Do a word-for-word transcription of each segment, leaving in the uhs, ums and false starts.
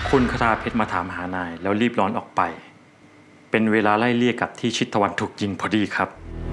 คุณคทาเพชรมาถามหานายแล้วรีบร้อนออกไปเป็นเวลาไล่เลี่ยกับที่ชิตตะวันถูกยิงพอดีครับ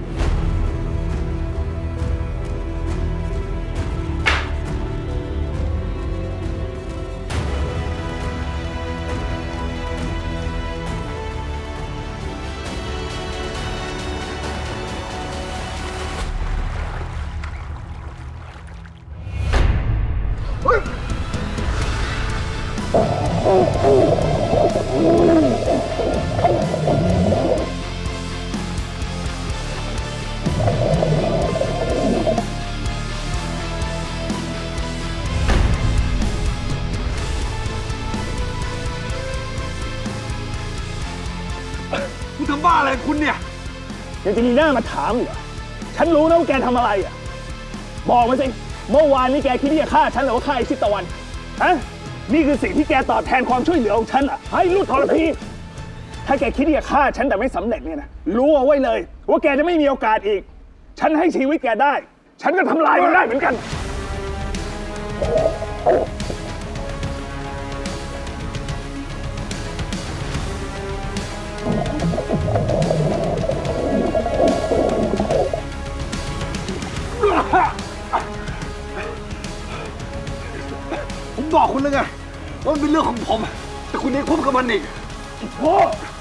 คุณทำบ้าอะไรคุณเนี่ยยังจะมีหน้ามาถามเหรอฉันรู้นะว่าแกทำอะไรอ่ะบอกมาสิเมื่อวานนี้แกคิดที่จะฆ่าฉันหรือว่าฆ่าไอ้ชิตตะวันฮะนี่คือสิ่งที่แกตอบแทนความช่วยเหลือของฉันอ่ะให้ลูกทรพีถ้าแกคิดที่จะฆ่าฉันแต่ไม่สำเร็จเนี่ยนะรู้เอาไว้เลยว่าแกจะไม่มีโอกาสอีกฉันให้ชีวิตแกได้ฉันก็ทำลายมันได้เหมือนกันผมบอกคุณแล้วไงว่ามันเป็นเรื่องของผมแต่คุณยังคบกับมันอีกโอ้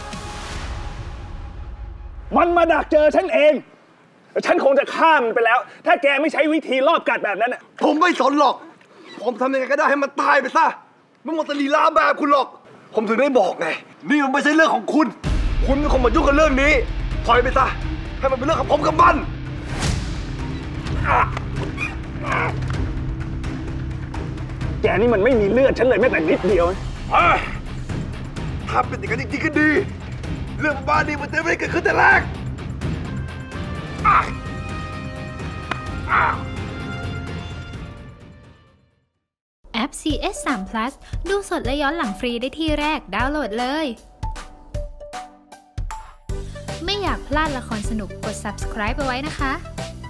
มันมาดักเจอฉันเองฉันคงจะฆ่ามันไปแล้วถ้าแกไม่ใช้วิธีรอบกัดแบบนั้นน่ะผมไม่สนหรอกผมทำยังไงก็ได้ให้มันตายไปซะไม่หมดสลีลาแบบคุณหรอกผมถึงได้บอกไงนี่มันไม่ใช่เรื่องของคุณคุณเป็นคนมายุ่งกับเรื่องนี้ปล่อยไปซะให้มันเป็นเรื่องของผมกับมันแกนี่มันไม่มีเลือดฉันเลยแม้แต่นิดเดียวถ้าเป็นอย่างนั้นจริงๆก็ดีเรื่องบ้านี้มันจะไม่ได้เกิดขึ้นแต่แรกแอป ซี เอส ทรี พลัส ดูสดและย้อนหลังฟรีได้ที่แรกดาวน์โหลดเลยไม่อยากพลาดละครสนุกกด ซับสไครบ์ เอาไว้นะคะ